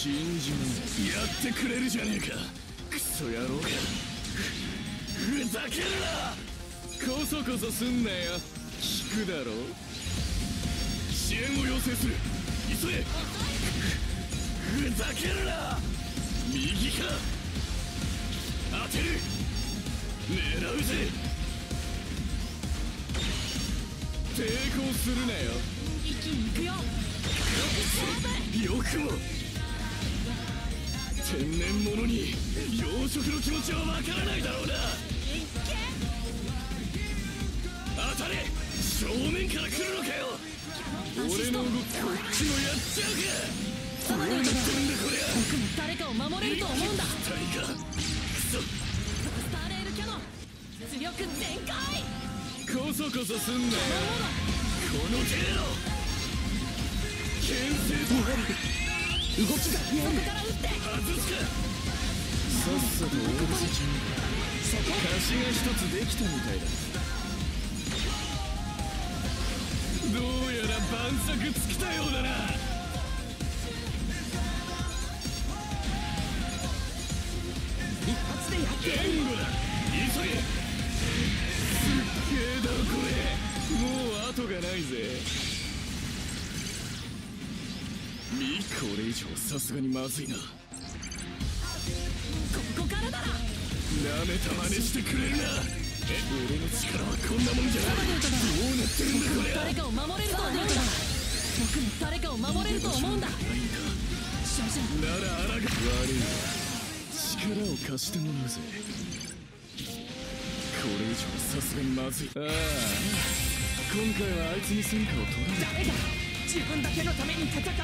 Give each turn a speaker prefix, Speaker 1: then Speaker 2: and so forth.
Speaker 1: 信じない。やってくれるじゃねえかクソ野郎が。ふざけるな。こそこそすんなよ。聞くだろ。支援を要請する。急げ。ふざけるな。右か。当てる。狙うぜ。抵抗するなよ。
Speaker 2: 一気に行くよ。
Speaker 1: よくも天然物に養殖の気持ちはわからないだろうな。当たれ。正面から来るのかよ。俺の動きこっちもやっちゃうか。どうなってるんだこりゃ。
Speaker 2: 僕も誰かを守れると思うんだ。
Speaker 1: 誰か。クソ
Speaker 2: スターレールキャノン出力全開。
Speaker 1: こそこそすんなよ。この程度牽制と動きが
Speaker 2: そこから撃って。
Speaker 1: 外すか。さっさと終わらせちゃうか。貸しが一つできたみたいだ。どうやら晩作尽きたようだな。
Speaker 2: 一発でやってやる。
Speaker 1: 援護だ。急げ。すっげえだろこれ。もう後がないぜ。これ以上さすがにまずいな。こ
Speaker 2: こからだ。
Speaker 1: なめた真似してくれるな。俺の力はこんなもんじゃない。どうなってるんだこれ。
Speaker 2: 誰かを守れると思うんだ。僕も誰かを守れると思うんだ。
Speaker 1: ならあらが悪いな。力を貸してもらうぜ。これ以上さすがにまずい。ああ今回はあいつに戦果を取られた。
Speaker 2: 誰が自分だけのために戦う